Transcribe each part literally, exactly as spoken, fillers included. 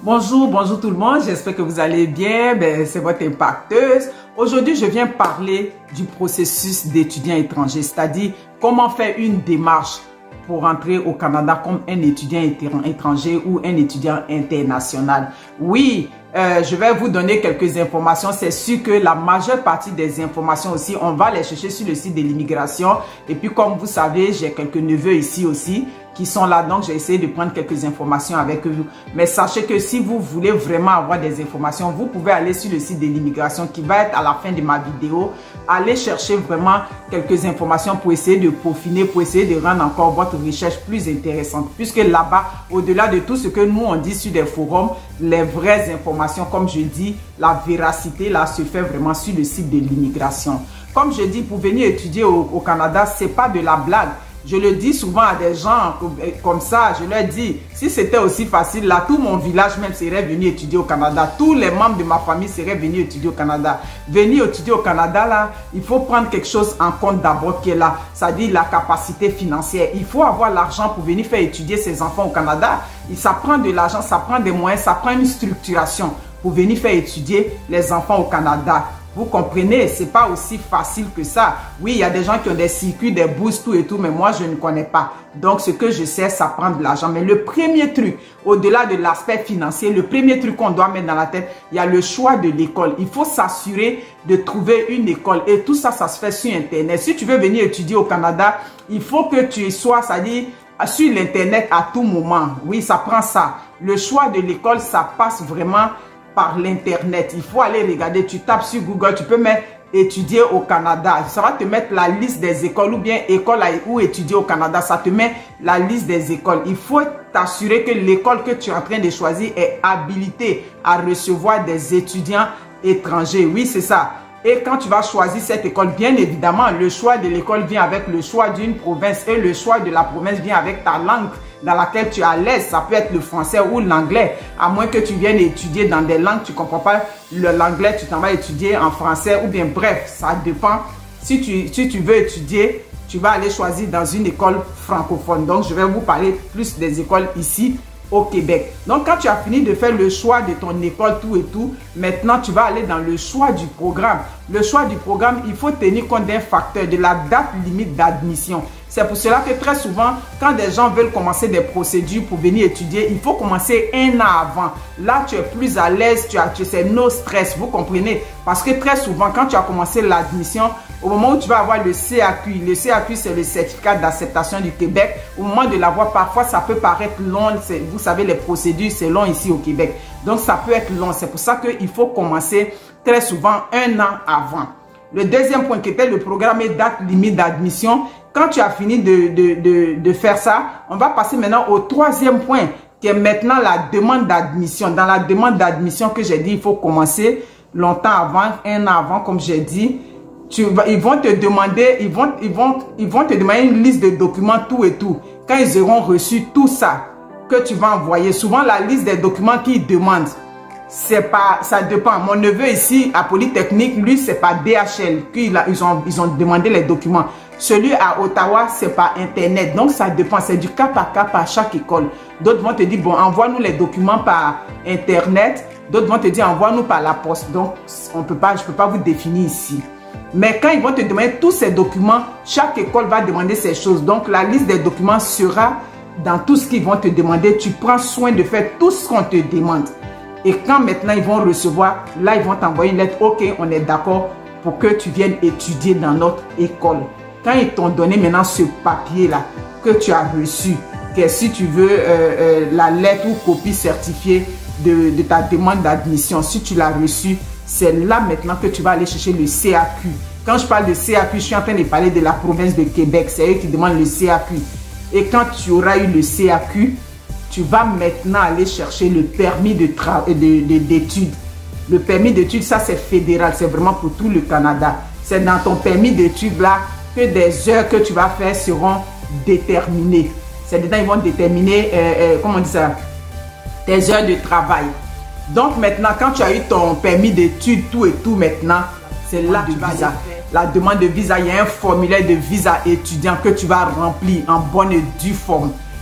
Bonjour, bonjour tout le monde, j'espère que vous allez bien, ben, c'est votre impacteuse. Aujourd'hui, je viens parler du processus d'étudiant étranger, c'est-à-dire comment faire une démarche pour entrer au Canada comme un étudiant étranger ou un étudiant international. Oui, euh, je vais vous donner quelques informations. C'est sûr que la majeure partie des informations aussi, on va les chercher sur le site de l'immigration. Et puis comme vous savez, j'ai quelques neveux ici aussi qui sont là, donc j'ai essayé de prendre quelques informations avec vous. Mais sachez que si vous voulez vraiment avoir des informations, vous pouvez aller sur le site de l'immigration qui va être à la fin de ma vidéo. Allez chercher vraiment quelques informations pour essayer de peaufiner, pour essayer de rendre encore votre recherche plus intéressante. Puisque là-bas, au-delà de tout ce que nous on dit sur des forums, les vraies informations, comme je dis, la véracité là se fait vraiment sur le site de l'immigration. Comme je dis, pour venir étudier au, au Canada, c'est pas de la blague. Je le dis souvent à des gens comme ça, je leur dis, si c'était aussi facile, là, tout mon village même serait venu étudier au Canada. Tous les membres de ma famille seraient venus étudier au Canada. Venir étudier au Canada, là, il faut prendre quelque chose en compte d'abord qui est là, c'est-à-dire la capacité financière. Il faut avoir l'argent pour venir faire étudier ses enfants au Canada. Et ça prend de l'argent, ça prend des moyens, ça prend une structuration pour venir faire étudier les enfants au Canada. Vous comprenez, c'est pas aussi facile que ça. Oui, il y a des gens qui ont des circuits, des bourses, tout et tout, mais moi, je ne connais pas. Donc, ce que je sais, ça prend de l'argent. Mais le premier truc, au-delà de l'aspect financier, le premier truc qu'on doit mettre dans la tête, il y a le choix de l'école. Il faut s'assurer de trouver une école. Et tout ça, ça se fait sur Internet. Si tu veux venir étudier au Canada, il faut que tu sois, c'est-à-dire, sur l'Internet à tout moment. Oui, ça prend ça. Le choix de l'école, ça passe vraiment par l'internet. Il faut aller regarder, tu tapes sur Google, tu peux mettre étudier au Canada, ça va te mettre la liste des écoles ou bien école où étudier au Canada, ça te met la liste des écoles. Il faut t'assurer que l'école que tu es en train de choisir est habilitée à recevoir des étudiants étrangers. Oui, c'est ça. Et quand tu vas choisir cette école, bien évidemment, le choix de l'école vient avec le choix d'une province et le choix de la province vient avec ta langue dans laquelle tu es à l'aise. Ça peut être le français ou l'anglais, à moins que tu viennes étudier dans des langues, tu ne comprends pas l'anglais, tu t'en vas étudier en français ou bien bref, ça dépend. Si tu, si tu veux étudier, tu vas aller choisir dans une école francophone. Donc, je vais vous parler plus des écoles ici au Québec. Donc, quand tu as fini de faire le choix de ton école, tout et tout, maintenant, tu vas aller dans le choix du programme. Le choix du programme, il faut tenir compte d'un facteur, de la date limite d'admission. C'est pour cela que très souvent, quand des gens veulent commencer des procédures pour venir étudier, il faut commencer un an avant. Là, tu es plus à l'aise, tu as, tu sais, no stress, vous comprenez? Parce que très souvent, quand tu as commencé l'admission, au moment où tu vas avoir le C A Q, le C A Q, c'est le certificat d'acceptation du Québec. Au moment de l'avoir, parfois, ça peut paraître long. Vous savez, les procédures, c'est long ici au Québec. Donc, ça peut être long. C'est pour ça qu'il faut commencer très souvent un an avant. Le deuxième point qui était le programme et date limite d'admission. Quand tu as fini de, de, de, de faire ça, on va passer maintenant au troisième point, qui est maintenant la demande d'admission. Dans la demande d'admission que j'ai dit, il faut commencer longtemps avant, un an avant, comme j'ai dit. Tu vas, ils vont te demander, ils vont, ils, vont, ils vont te demander une liste de documents, tout et tout. Quand ils auront reçu tout ça que tu vas envoyer, souvent la liste des documents qu'ils demandent, c'est pas, ça dépend. Mon neveu ici à Polytechnique, lui, c'est pas D H L qu'ils ils ont, ils ont demandé les documents. Celui à Ottawa, c'est pas Internet. Donc, ça dépend. C'est du cas par cas par chaque école. D'autres vont te dire, bon, envoie-nous les documents par Internet. D'autres vont te dire, envoie-nous par la poste. Donc, on peut pas, je peux pas vous définir ici. Mais quand ils vont te demander tous ces documents, chaque école va demander ces choses. Donc, la liste des documents sera dans tout ce qu'ils vont te demander. Tu prends soin de faire tout ce qu'on te demande. Et quand maintenant ils vont recevoir, là, ils vont t'envoyer une lettre. Ok, on est d'accord pour que tu viennes étudier dans notre école. Quand ils t'ont donné maintenant ce papier-là que tu as reçu, que si tu veux euh, euh, la lettre ou copie certifiée de, de ta demande d'admission, si tu l'as reçu, c'est là maintenant que tu vas aller chercher le C A Q. Quand je parle de C A Q, je suis en train de parler de la province de Québec. C'est eux qui demandent le C A Q. Et quand tu auras eu le C A Q, tu vas maintenant aller chercher le permis de d'études. De, de, le permis d'études, ça c'est fédéral, c'est vraiment pour tout le Canada. C'est dans ton permis d'études là que des heures que tu vas faire seront déterminées. C'est dedans, ils vont déterminer, euh, euh, comment on dit ça, tes heures de travail. Donc maintenant, quand tu as eu ton permis d'études, tout et tout maintenant, c'est là que tu vas visa. La demande de visa, il y a un formulaire de visa étudiant que tu vas remplir en bonne et due forme.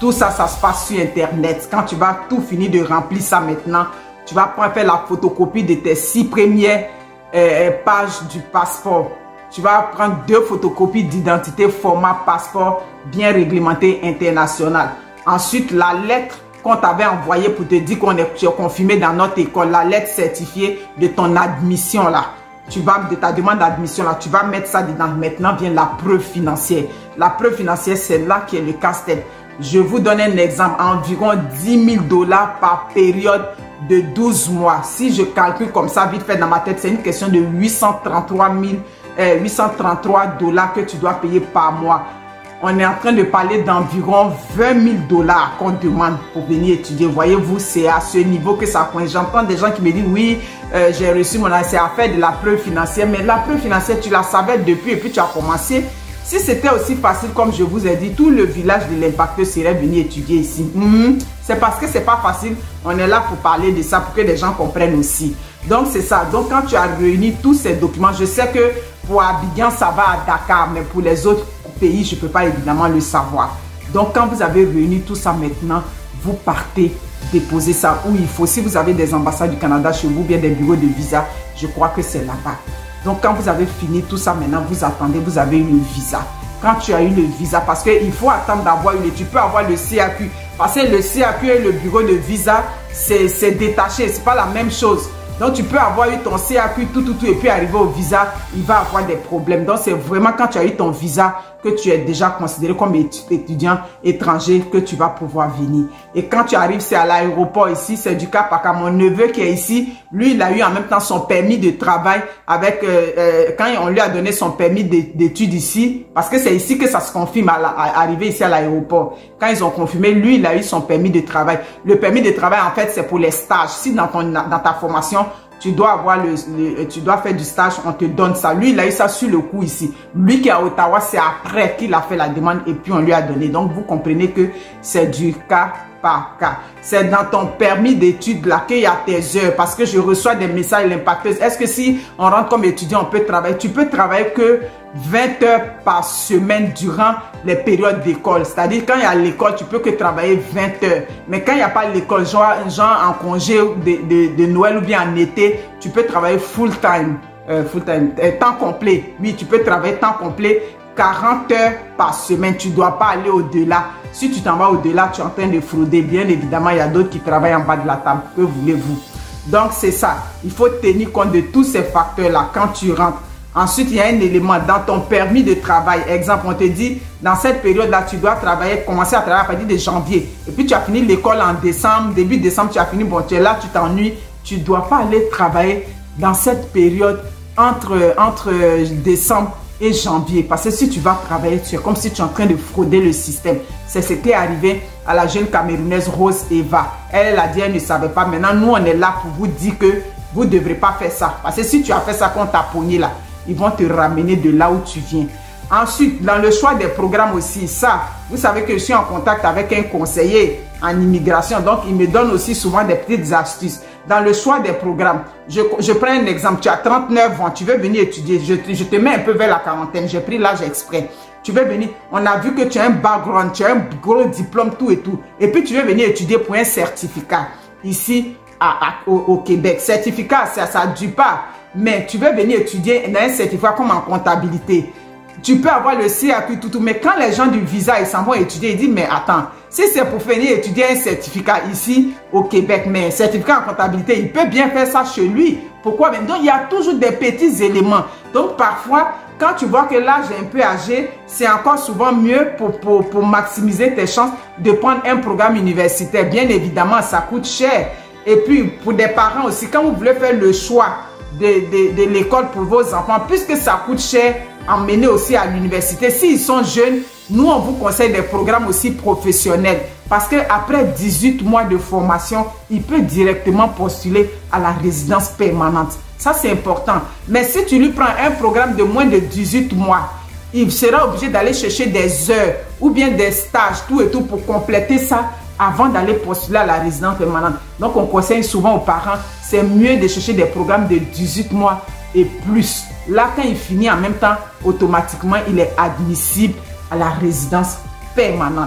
Tout ça, ça se passe sur Internet. Quand tu vas tout finir de remplir ça maintenant, tu vas prendre faire la photocopie de tes six premières euh, pages du passeport. Tu vas prendre deux photocopies d'identité format passeport bien réglementé international. Ensuite, la lettre qu'on t'avait envoyée pour te dire qu'on est, tu es confirmé dans notre école, la lettre certifiée de ton admission là. Tu vas, de ta demande d'admission là, tu vas mettre ça dedans. Maintenant vient la preuve financière. La preuve financière, c'est là qui est le casse-tête. Je vous donne un exemple, environ dix mille dollars par période de douze mois. Si je calcule comme ça, vite fait dans ma tête, c'est une question de huit cent trente-trois mille, euh, huit cent trente-trois dollars que tu dois payer par mois. On est en train de parler d'environ vingt mille dollars qu'on demande pour venir étudier. Voyez-vous, c'est à ce niveau que ça coince. J'entends des gens qui me disent, oui, euh, j'ai reçu mon c'est à faire de la preuve financière. Mais la preuve financière, tu la savais depuis et puis tu as commencé. Si c'était aussi facile, comme je vous ai dit, tout le village de l'impacteur serait venu étudier ici. Mmh. C'est parce que c'est pas facile. On est là pour parler de ça, pour que les gens comprennent aussi. Donc, c'est ça. Donc, quand tu as réuni tous ces documents, je sais que pour Abidjan, ça va à Dakar, mais pour les autres pays, je ne peux pas évidemment le savoir. Donc, quand vous avez réuni tout ça maintenant, vous partez déposer ça où il faut. Si vous avez des ambassades du Canada chez vous, bien des bureaux de visa, je crois que c'est là-bas. Donc, quand vous avez fini tout ça, maintenant, vous attendez, vous avez eu le visa. Quand tu as eu le visa, parce qu'il faut attendre d'avoir eu le, tu peux avoir le C A Q. Parce que le C A Q et le bureau de visa, c'est détaché, c'est pas la même chose. Donc, tu peux avoir eu ton C A Q, tout, tout, tout, et puis arriver au visa, il va avoir des problèmes. Donc, c'est vraiment quand tu as eu ton visa que tu es déjà considéré comme étudiant étranger que tu vas pouvoir venir. Et quand tu arrives, c'est à l'aéroport ici, c'est du cas par cas. Mon neveu qui est ici, lui, il a eu en même temps son permis de travail avec, euh, euh, quand on lui a donné son permis d'études ici, parce que c'est ici que ça se confirme à, la, à arriver ici à l'aéroport. Quand ils ont confirmé, lui, il a eu son permis de travail. Le permis de travail, en fait, c'est pour les stages. Si dans, ton, dans ta formation, tu dois avoir le, le, tu dois faire du stage, on te donne ça. Lui, il a eu ça sur le coup ici. Lui qui est à Ottawa, c'est après qu'il a fait la demande et puis on lui a donné. Donc, vous comprenez que c'est du cas par cas. C'est dans ton permis d'études là qu'il y a tes heures parce que je reçois des messages l'impacteuse. Est-ce que si on rentre comme étudiant, on peut travailler? Tu peux travailler que vingt heures par semaine durant les périodes d'école. C'est-à-dire quand il y a l'école, tu peux que travailler vingt heures. Mais quand il n'y a pas l'école, genre, genre en congé de, de, de Noël ou bien en été, tu peux travailler full time. Euh, full time, euh, temps complet. Oui, tu peux travailler temps complet. quarante heures par semaine, tu ne dois pas aller au-delà. Si tu t'en vas au-delà, tu es en train de frauder. Bien évidemment, il y a d'autres qui travaillent en bas de la table. Que voulez-vous? Donc, c'est ça. Il faut tenir compte de tous ces facteurs-là quand tu rentres. Ensuite, il y a un élément dans ton permis de travail. Exemple, on te dit, dans cette période-là, tu dois travailler, commencer à travailler à partir de janvier. Et puis, tu as fini l'école en décembre. Début décembre, tu as fini. Bon, tu es là, tu t'ennuies. Tu ne dois pas aller travailler dans cette période entre, entre décembre et janvier. Parce que si tu vas travailler, tu es comme si tu es en train de frauder le système. C'est ce qui est arrivé à la jeune Camerounaise Rose Eva. Elle, elle a dit, elle ne savait pas. Maintenant, nous, on est là pour vous dire que vous ne devrez pas faire ça. Parce que si tu as fait ça qu'on t'a pogné là, ils vont te ramener de là où tu viens. Ensuite, dans le choix des programmes aussi, ça, vous savez que je suis en contact avec un conseiller en immigration. Donc, il me donne aussi souvent des petites astuces. Dans le choix des programmes, je, je prends un exemple. Tu as trente-neuf ans, tu veux venir étudier. Je, je te mets un peu vers la quarantaine. J'ai pris l'âge exprès. Tu veux venir, on a vu que tu as un background, tu as un gros diplôme, tout et tout. Et puis, tu veux venir étudier pour un certificat ici à, à, au, au Québec. Certificat, ça ne dure pas. Mais tu veux venir étudier dans un certificat comme en comptabilité. Tu peux avoir le C A Q, tout, tout. Mais quand les gens du visa, ils s'en vont étudier, ils disent, mais attends, si c'est pour venir étudier un certificat ici au Québec, mais un certificat en comptabilité, il peut bien faire ça chez lui. Pourquoi? Donc, il y a toujours des petits éléments. Donc, parfois, quand tu vois que l'âge est un peu âgé, c'est encore souvent mieux pour, pour, pour maximiser tes chances de prendre un programme universitaire. Bien évidemment, ça coûte cher. Et puis, pour des parents aussi, quand vous voulez faire le choix de, de, de l'école pour vos enfants, puisque ça coûte cher, emmener aussi à l'université. S'ils sont jeunes, nous, on vous conseille des programmes aussi professionnels. Parce qu'après dix-huit mois de formation, il peut directement postuler à la résidence permanente. Ça, c'est important. Mais si tu lui prends un programme de moins de dix-huit mois, il sera obligé d'aller chercher des heures ou bien des stages, tout et tout, pour compléter ça avant d'aller postuler à la résidence permanente. Donc, on conseille souvent aux parents, c'est mieux de chercher des programmes de dix-huit mois et plus. Là, quand il finit en même temps, automatiquement, il est admissible à la résidence permanente.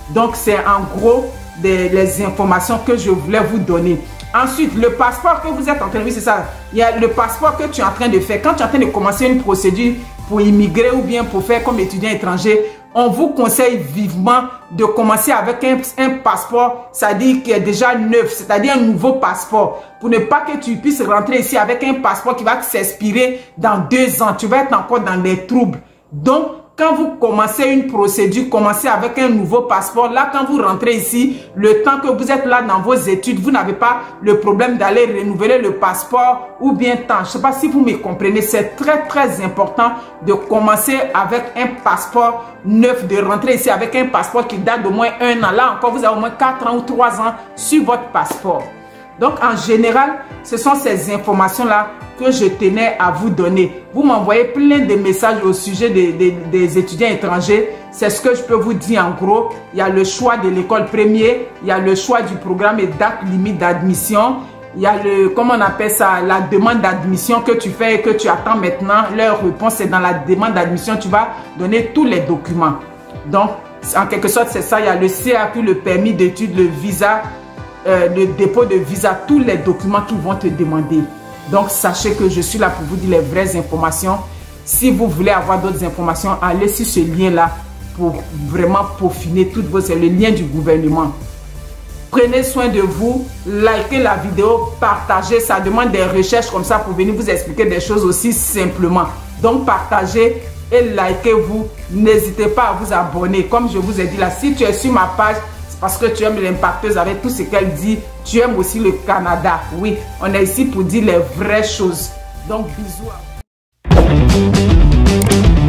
Donc, c'est en gros des, les informations que je voulais vous donner. Ensuite, le passeport que vous êtes en train de... Oui, c'est ça. Il y a le passeport que tu es en train de faire. Quand tu es en train de commencer une procédure pour immigrer ou bien pour faire comme étudiant étranger, on vous conseille vivement de commencer avec un, un passeport, c'est-à-dire qui est déjà neuf, c'est-à-dire un nouveau passeport, pour ne pas que tu puisses rentrer ici avec un passeport qui va s'expirer dans deux ans. Tu vas être encore dans des troubles. Donc, quand vous commencez une procédure, commencez avec un nouveau passeport. Là, quand vous rentrez ici, le temps que vous êtes là dans vos études, vous n'avez pas le problème d'aller renouveler le passeport ou bien tant. Je ne sais pas si vous me comprenez. C'est très, très important de commencer avec un passeport neuf, de rentrer ici avec un passeport qui date d'au moins un an. Là encore, vous avez au moins quatre ans ou trois ans sur votre passeport. Donc, en général, ce sont ces informations-là que je tenais à vous donner. Vous m'envoyez plein de messages au sujet des, des, des étudiants étrangers. C'est ce que je peux vous dire en gros. Il y a le choix de l'école première, il y a le choix du programme et date limite d'admission. Il y a le, comment on appelle ça, la demande d'admission que tu fais et que tu attends maintenant. Leur réponse est dans la demande d'admission. Tu vas donner tous les documents. Donc, en quelque sorte, c'est ça. Il y a le C A Q, le permis d'études, le visa, euh, le dépôt de visa, tous les documents qu'ils vont te demander. Donc, sachez que je suis là pour vous dire les vraies informations. Si vous voulez avoir d'autres informations, allez sur ce lien-là pour vraiment peaufiner toutes vos... C'est le lien du gouvernement. Prenez soin de vous, likez la vidéo, partagez. Ça demande des recherches comme ça pour venir vous expliquer des choses aussi simplement. Donc, partagez et likez-vous. N'hésitez pas à vous abonner. Comme je vous ai dit là, si tu es sur ma page, parce que tu aimes l'impacteuse avec tout ce qu'elle dit. Tu aimes aussi le Canada. Oui, on est ici pour dire les vraies choses. Donc, bisous à vous.